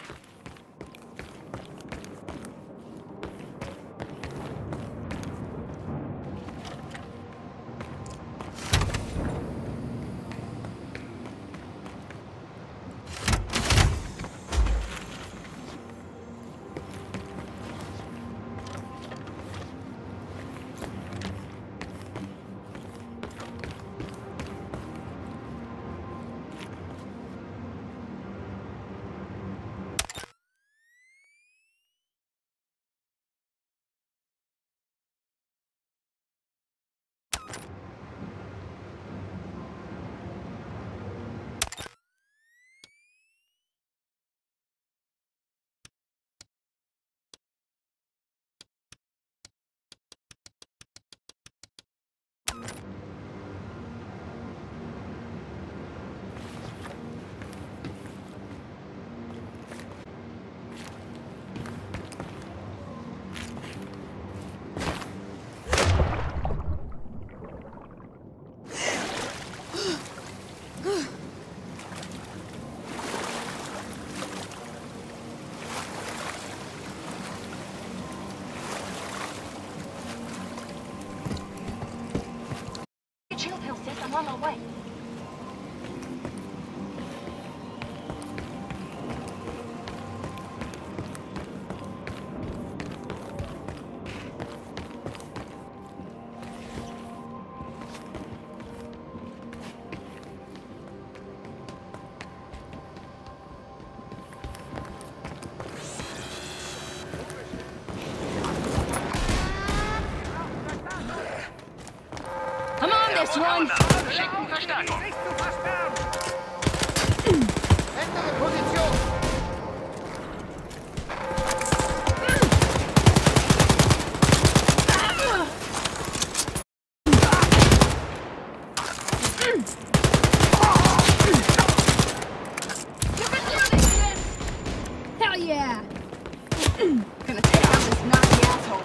On my way. Come on, this one! Schicken Verstärkung. Ändere Position. Hell yeah! Gonna take out this Nazi asshole.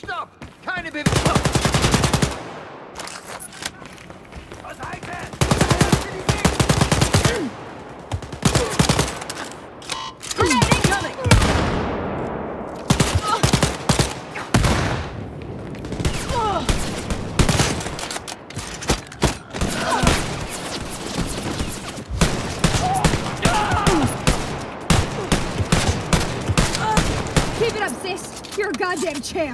Stopp! Keine Bewegung! Was heißt das? Grenade incoming! Keep it up, sis. You're a goddamn champ.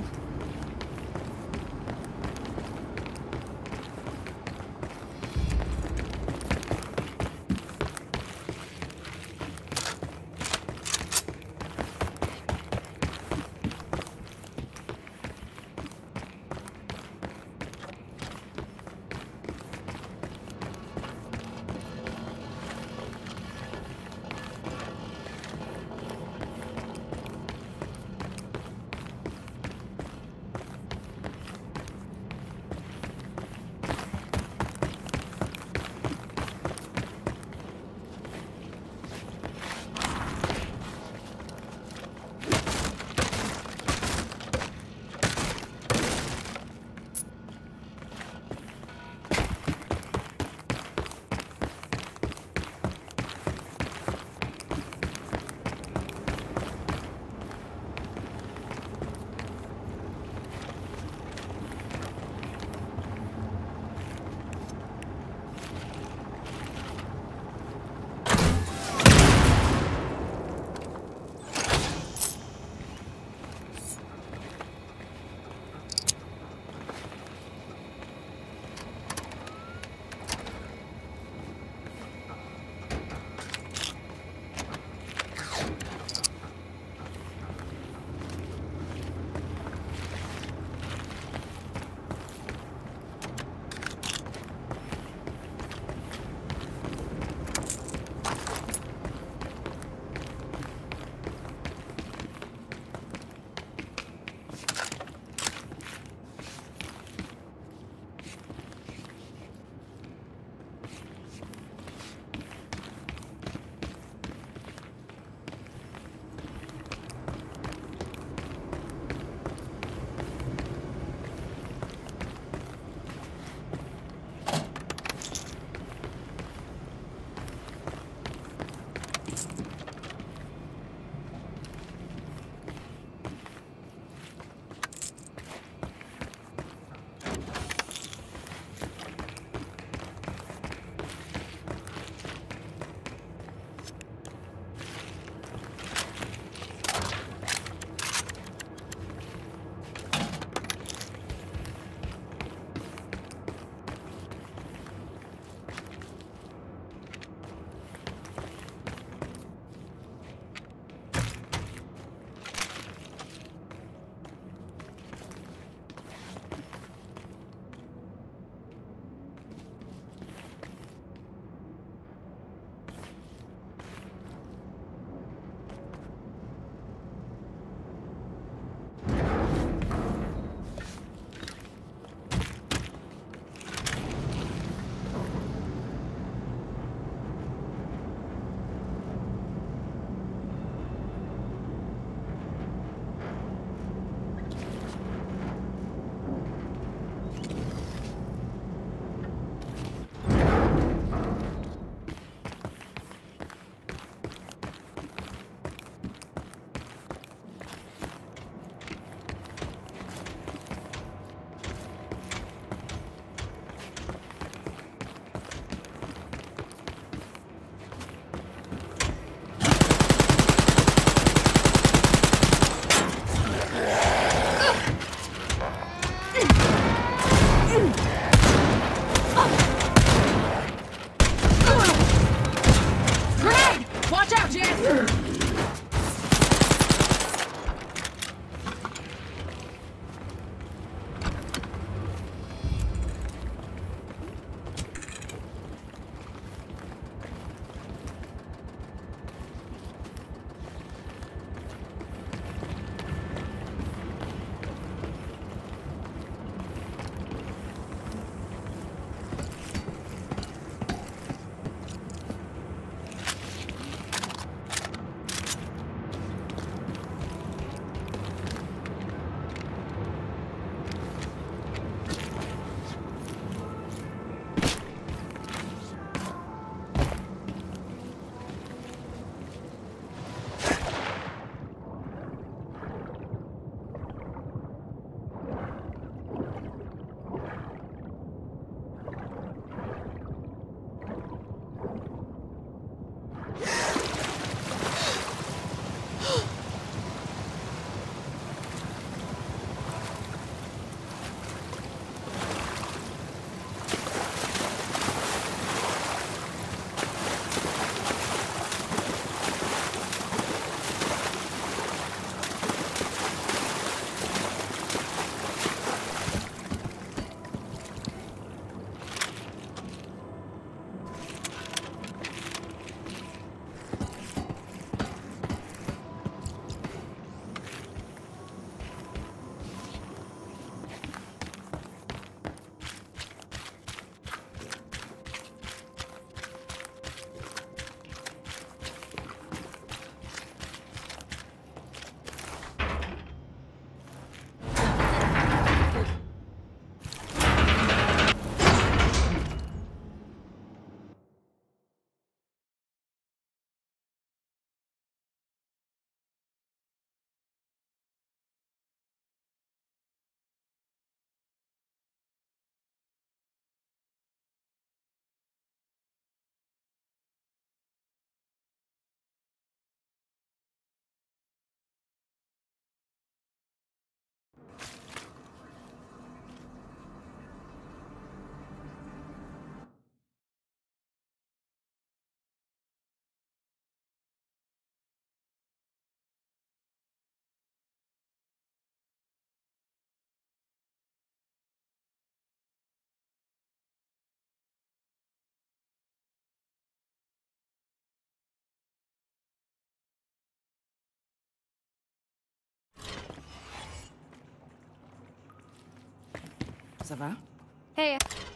Ça va? Hey.